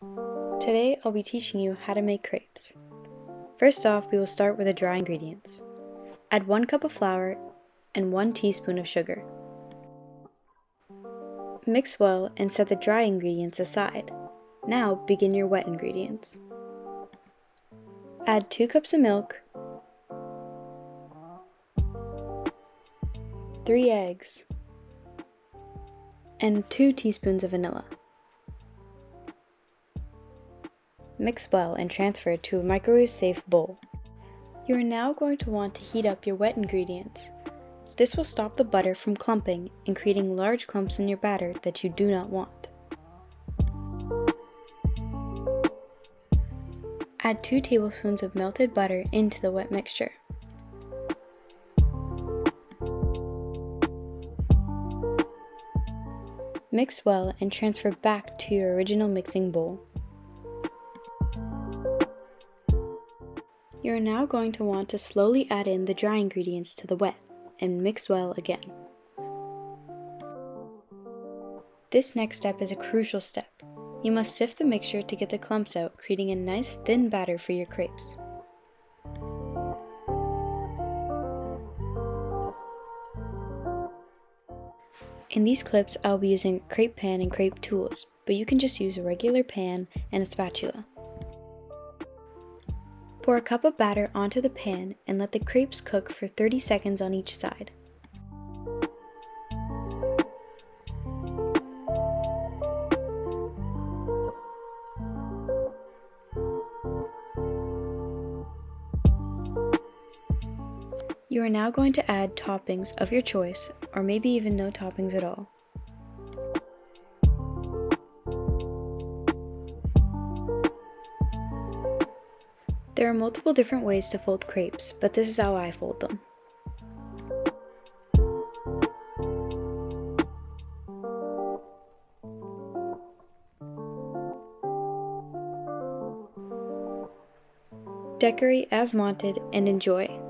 Today I'll be teaching you how to make crepes. First off, we will start with the dry ingredients. Add 1 cup of flour and 1 teaspoon of sugar. Mix well and set the dry ingredients aside. Now begin your wet ingredients. Add 2 cups of milk, 3 eggs, and 2 teaspoons of vanilla. Mix well and transfer it to a microwave-safe bowl. You are now going to want to heat up your wet ingredients. This will stop the butter from clumping and creating large clumps in your batter that you do not want. Add 2 tablespoons of melted butter into the wet mixture. Mix well and transfer back to your original mixing bowl. You are now going to want to slowly add in the dry ingredients to the wet and mix well again. This next step is a crucial step. You must sift the mixture to get the clumps out, creating a nice thin batter for your crepes. In these clips, I'll be using a crepe pan and crepe tools, but you can just use a regular pan and a spatula. Pour a cup of batter onto the pan and let the crepes cook for 30 seconds on each side. You are now going to add toppings of your choice, or maybe even no toppings at all. There are multiple different ways to fold crepes, but this is how I fold them. Decorate as wanted and enjoy.